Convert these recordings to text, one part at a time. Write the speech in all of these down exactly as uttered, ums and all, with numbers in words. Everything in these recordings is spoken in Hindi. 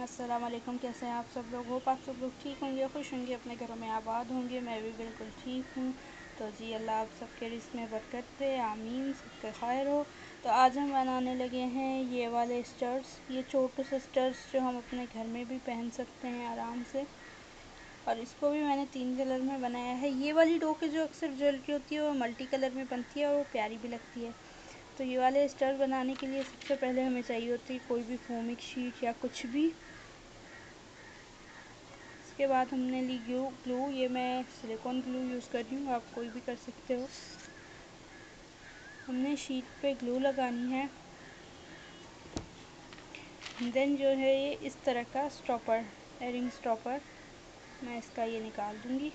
अस्सलाम वालेकुम। कैसे हैं आप सब लोग? होप आप सब लोग ठीक होंगे, खुश होंगे, अपने घरों में आबाद होंगे। मैं भी बिल्कुल ठीक हूँ। तो जी अल्लाह आप सबके रिस्क में बरकत दे, आमीन, सबके खैर हो। तो आज हम बनाने लगे हैं ये वाले स्टर्स, ये छोटे से स्टर्स जो हम अपने घर में भी पहन सकते हैं आराम से। और इसको भी मैंने तीन कलर में बनाया है। ये वाली डो की जो अक्सर ज्वेलरी होती है वो मल्टी कलर में बनती है और वो प्यारी भी लगती है। तो ये वाले स्टर बनाने के लिए सबसे पहले हमें चाहिए होती है कोई भी फोमिक शीट या कुछ भी। इसके बाद हमने ली ग्लू ग्लू ये मैं सिलिकॉन ग्लू यूज़ कर रही हूँ, आप कोई भी कर सकते हो। हमने शीट पे ग्लू लगानी है। देन जो है ये इस तरह का स्टॉपर, एयरिंग स्टॉपर, मैं इसका ये निकाल दूँगी।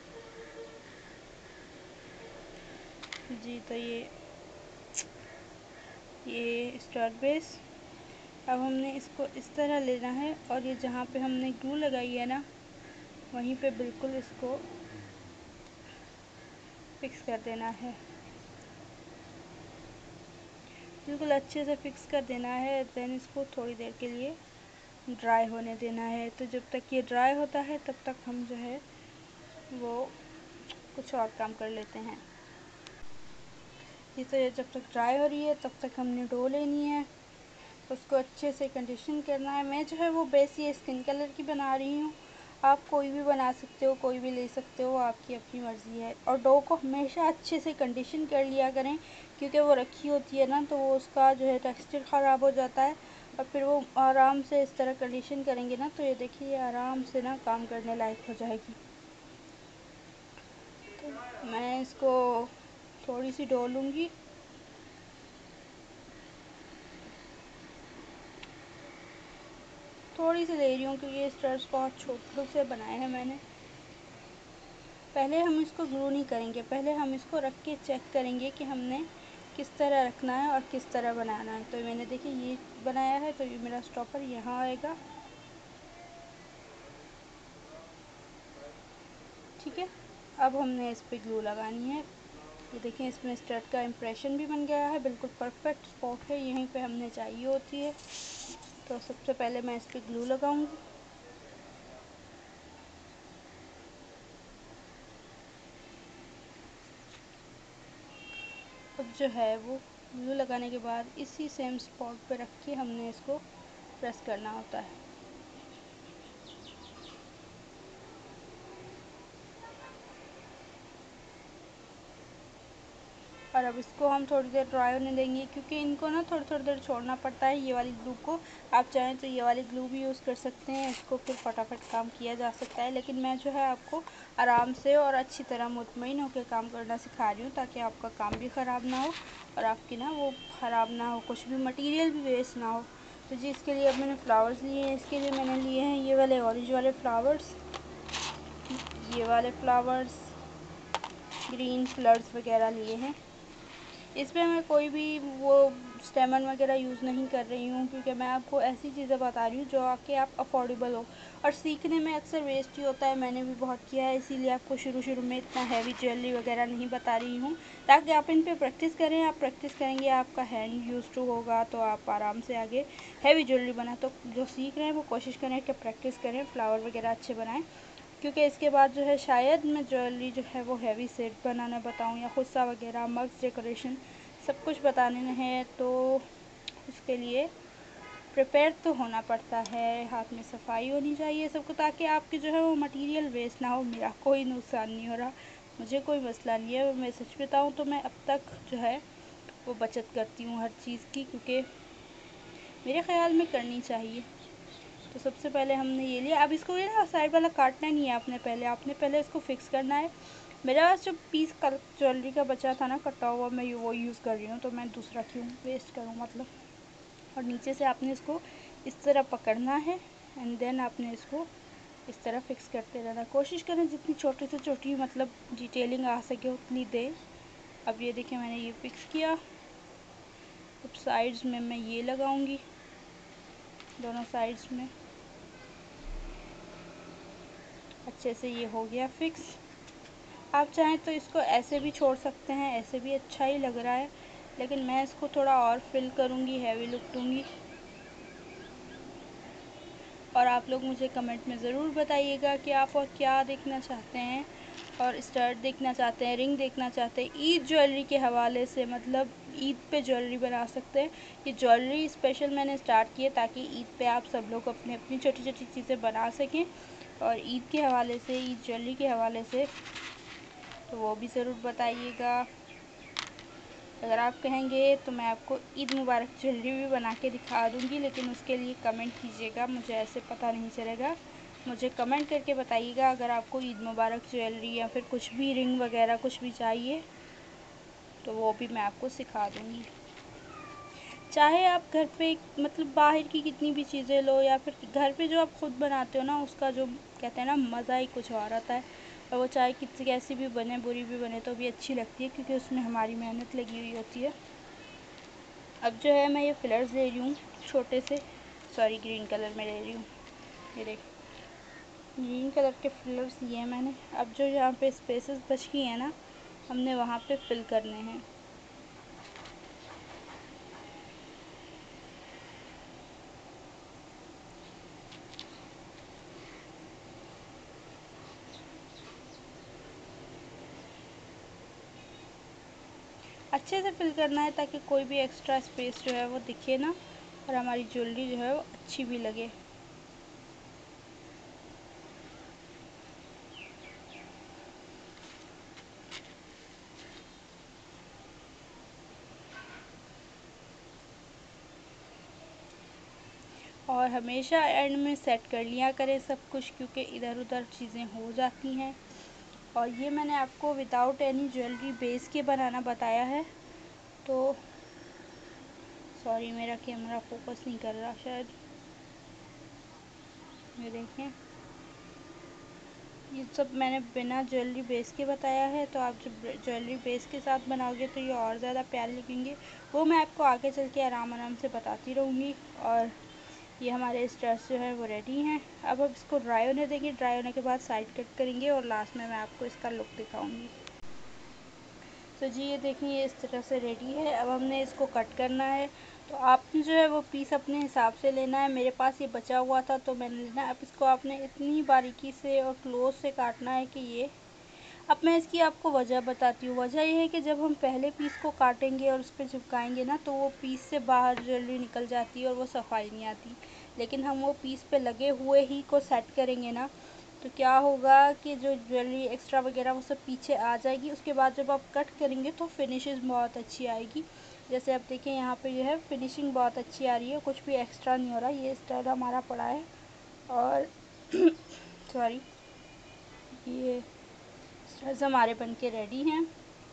जी तो ये ये स्टार बेस। अब हमने इसको इस तरह लेना है और ये जहाँ पे हमने ग्लू लगाई है ना वहीं पे बिल्कुल इसको फिक्स कर देना है। बिल्कुल अच्छे से फिक्स कर देना है। देन इसको थोड़ी देर के लिए ड्राई होने देना है। तो जब तक ये ड्राई होता है तब तक हम जो है वो कुछ और काम कर लेते हैं। ये तो ये जब तक ड्राई हो रही है तब तक हमने डो लेनी है, उसको अच्छे से कंडीशन करना है। मैं जो है वो बेस ये स्किन कलर की बना रही हूँ, आप कोई भी बना सकते हो, कोई भी ले सकते हो, आपकी अपनी मर्ज़ी है। और डो को हमेशा अच्छे से कंडीशन कर लिया करें, क्योंकि वो रखी होती है ना तो वो उसका जो है टेक्सचर ख़राब हो जाता है। और फिर वो आराम से इस तरह कंडीशन करेंगे ना तो ये देखिए आराम से ना काम करने लायक हो जाएगी। तो मैं इसको थोड़ी सी डो लूँगी। थोड़ी सी ले रही हूँ क्योंकि ये स्टर्स बहुत छोटे से बनाए हैं मैंने। पहले हम इसको ग्लू नहीं करेंगे, पहले हम इसको रख के चेक करेंगे कि हमने किस तरह रखना है और किस तरह बनाना है। तो मैंने देखिए ये बनाया है तो ये मेरा स्टॉपर यहाँ आएगा, ठीक है। अब हमने इस पर ग्लू लगानी है। ये देखें इसमें स्टड का इम्प्रेशन भी बन गया है, बिल्कुल परफेक्ट स्पॉट है, यहीं पे हमने चाहिए होती है। तो सबसे पहले मैं इस पर ग्लू लगाऊंगी। अब जो है वो ग्लू लगाने के बाद इसी सेम स्पॉट पे रख के हमने इसको प्रेस करना होता है। और अब इसको हम थोड़ी देर ड्राई होने देंगे, क्योंकि इनको ना थोड़ी थोड़ी देर छोड़ना पड़ता है ये वाली ग्लू को। आप चाहें तो ये वाली ग्लू भी यूज़ कर सकते हैं, इसको फिर फटाफट काम किया जा सकता है। लेकिन मैं जो है आपको आराम से और अच्छी तरह मुतमईन होकर काम करना सिखा रही हूँ, ताकि आपका काम भी ख़राब ना हो और आपकी ना वो ख़राब ना हो, कुछ भी मटीरियल भी वेस्ट ना हो। तो जी इसके लिए अब मैंने फ्लावर्स लिए हैं। इसके लिए मैंने लिए हैं ये वाले ऑरेंज वाले फ्लावर्स, ये वाले फ्लावर्स, ग्रीन फ्लवर्स वगैरह लिए हैं। इसमें मैं कोई भी वो स्टेमन वगैरह यूज़ नहीं कर रही हूँ, क्योंकि मैं आपको ऐसी चीज़ें बता रही हूँ जो आके आप अफोर्डेबल हो। और सीखने में अक्सर वेस्ट ही होता है, मैंने भी बहुत किया है, इसीलिए आपको शुरू शुरू में इतना हैवी ज्वेलरी वगैरह नहीं बता रही हूँ, ताकि आप इन पे प्रैक्टिस करें। आप प्रैक्टिस करेंगे, आपका हैंड यूज टू होगा, तो आप आराम से आगे हैवी ज्वेलरी बना। तो जो सीख रहे हैं वो कोशिश करें कि प्रैक्टिस करें, फ्लावर वगैरह अच्छे बनाएँ, क्योंकि इसके बाद जो है शायद मैं ज्वेलरी जो है वो हैवी सेट बनाना बताऊँ, या खुस्सा वगैरह, मग्स डेकोरेशन सब कुछ बताने हैं। तो इसके लिए प्रिपेयर तो होना पड़ता है, हाथ में सफाई होनी चाहिए सबको, ताकि आपकी जो है वो मटेरियल वेस्ट ना हो। मेरा कोई नुकसान नहीं हो रहा, मुझे कोई मसला नहीं है। मैं सच बताऊँ तो मैं अब तक जो है वो बचत करती हूँ हर चीज़ की, क्योंकि मेरे ख्याल में करनी चाहिए। तो सबसे पहले हमने ये लिया। अब इसको ये ना साइड वाला काटना नहीं है आपने, पहले आपने पहले इसको फिक्स करना है। मेरे पास जो पीस कल ज्वेलरी का बचा था ना कटा हुआ, मैं वो यूज़ कर रही हूँ, तो मैं दूसरा क्यों वेस्ट करूँ मतलब। और नीचे से आपने इसको इस तरह पकड़ना है एंड देन आपने इसको इस तरह फिक्स करते रहना। कोशिश करें जितनी छोटी से छोटी मतलब डिटेलिंग आ सके उतनी दें। अब ये देखिए मैंने ये फिक्स किया। अब साइड्स में मैं ये लगाऊंगी, दोनों साइड्स में अच्छे से ये हो गया फिक्स। आप चाहें तो इसको ऐसे भी छोड़ सकते हैं, ऐसे भी अच्छा ही लग रहा है, लेकिन मैं इसको थोड़ा और फिल करूँगी, हैवी लुक दूँगी। और आप लोग मुझे कमेंट में ज़रूर बताइएगा कि आप और क्या देखना चाहते हैं, और स्टड देखना चाहते हैं, रिंग देखना चाहते हैं। ईद ज्वेलरी के हवाले से, मतलब ईद पे ज्वेलरी बना सकते हैं। ये ज्वेलरी स्पेशल मैंने स्टार्ट की है ताकि ईद पे आप सब लोग अपनी अपनी छोटी छोटी चीज़ें बना सकें। और ईद के हवाले से, ईद ज्वेलरी के हवाले से तो वो भी ज़रूर बताइएगा। अगर आप कहेंगे तो मैं आपको ईद मुबारक ज्वेलरी भी बना के दिखा दूँगी, लेकिन उसके लिए कमेंट कीजिएगा, मुझे ऐसे पता नहीं चलेगा। मुझे कमेंट करके बताइएगा अगर आपको ईद मुबारक ज्वेलरी या फिर कुछ भी रिंग वगैरह कुछ भी चाहिए तो वो भी मैं आपको सिखा दूँगी। चाहे आप घर पे, मतलब बाहर की कितनी भी चीज़ें लो या फिर घर पे जो आप खुद बनाते हो ना, उसका जो कहते हैं ना मज़ा ही कुछ और आता है। और वो चाहे कितनी कैसी भी बने, बुरी भी बने, तो भी अच्छी लगती है, क्योंकि उसमें हमारी मेहनत लगी हुई होती है। अब जो है मैं ये फिलर्स ले रही हूँ छोटे से, सॉरी ग्रीन कलर में ले रही हूँ। ये देख, ग्रीन कलर के फिलर्स लिए हैं मैंने। अब जो यहाँ पे स्पेसेस बच गई हैं ना, हमने वहाँ पे फिल करने हैं। अच्छे से फिल करना है ताकि कोई भी एक्स्ट्रा स्पेस जो है वो दिखे ना, और हमारी ज्वेलरी जो है वो अच्छी भी लगे। और हमेशा एंड में सेट कर लिया करें सब कुछ, क्योंकि इधर उधर चीज़ें हो जाती हैं। और ये मैंने आपको विदाउट एनी ज्वेलरी बेस के बनाना बताया है। तो सॉरी, मेरा कैमरा फोकस नहीं कर रहा शायद। ये देखें, ये सब मैंने बिना ज्वेलरी बेस के बताया है। तो आप जब ज्वेलरी बेस के साथ बनाओगे तो ये और ज़्यादा प्यारे लगेंगे। वो मैं आपको आगे चल के आराम आराम से बताती रहूँगी। और ये हमारे स्टड्स जो है वो रेडी हैं। अब अब इसको ड्राई होने देंगे। ड्राई होने के बाद साइड कट करेंगे और लास्ट में मैं आपको इसका लुक दिखाऊंगी। तो जी ये देखिए, ये इस तरह से रेडी है। अब हमने इसको कट करना है। तो आपने जो है वो पीस अपने हिसाब से लेना है। मेरे पास ये बचा हुआ था तो मैंने लेना। अब इसको आपने इतनी बारीकी से और क्लोज से काटना है कि ये, अब मैं इसकी आपको वजह बताती हूँ। वजह ये है कि जब हम पहले पीस को काटेंगे और उस पर चिपकाएंगे ना, तो वो पीस से बाहर ज्वेलरी निकल जाती है और वो सफाई नहीं आती। लेकिन हम वो पीस पे लगे हुए ही को सेट करेंगे ना, तो क्या होगा कि जो ज्वेलरी एक्स्ट्रा वगैरह वो सब पीछे आ जाएगी। उसके बाद जब आप कट करेंगे तो फिनिशिंग बहुत अच्छी आएगी। जैसे आप देखें यहाँ पे जो है फिनिशिंग बहुत अच्छी आ रही है, कुछ भी एक्स्ट्रा नहीं हो रहा। ये स्टड हमारा पड़ा है और सॉरी, ये स्टड्स हमारे बन के रेडी हैं।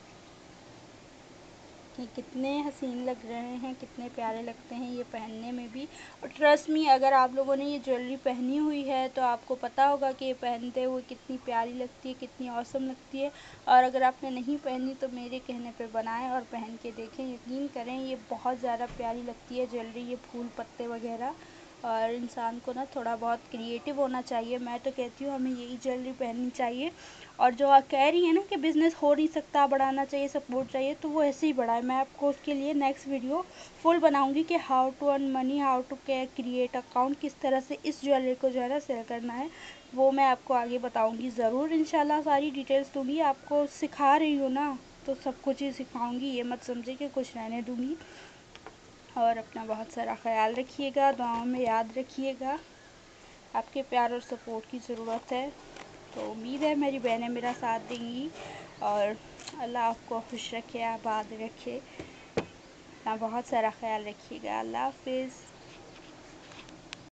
कि कितने हसीन लग रहे हैं, कितने प्यारे लगते हैं ये पहनने में भी। और ट्रस्ट मी, अगर आप लोगों ने ये ज्वेलरी पहनी हुई है तो आपको पता होगा कि ये पहनते हुए कितनी प्यारी लगती है, कितनी औसम लगती है। और अगर आपने नहीं पहनी तो मेरे कहने पे बनाएं और पहन के देखें। यकीन करें, ये बहुत ज़्यादा प्यारी लगती है ज्वेलरी, ये फूल पत्ते वगैरह। और इंसान को ना थोड़ा बहुत क्रिएटिव होना चाहिए। मैं तो कहती हूँ हमें यही ज्वेलरी पहननी चाहिए। और जो आप कह रही हैं ना कि बिज़नेस हो नहीं सकता, बढ़ाना चाहिए, सपोर्ट चाहिए, तो वो ऐसे ही बढ़ाए। मैं आपको उसके लिए नेक्स्ट वीडियो फुल बनाऊंगी कि how to earn money, how to create account, किस तरह से इस ज्वेलरी को जो है ना सेल करना है, वो मैं आपको आगे बताऊंगी। ज़रूर इंशाल्लाह सारी डिटेल्स दूंगी। आपको सिखा रही हूँ ना, तो सब कुछ ही सिखाऊंगी, ये मत समझे कि कुछ रहने दूंगी। और अपना बहुत सारा ख्याल रखिएगा, दुआओं में याद रखिएगा। आपके प्यार और सपोर्ट की ज़रूरत है। तो उम्मीद है मेरी बहनें मेरा साथ देंगी। और अल्लाह आपको खुश रखे, आबाद रखे। अपना बहुत सारा ख्याल रखिएगा। अल्लाह हाफ़िज़।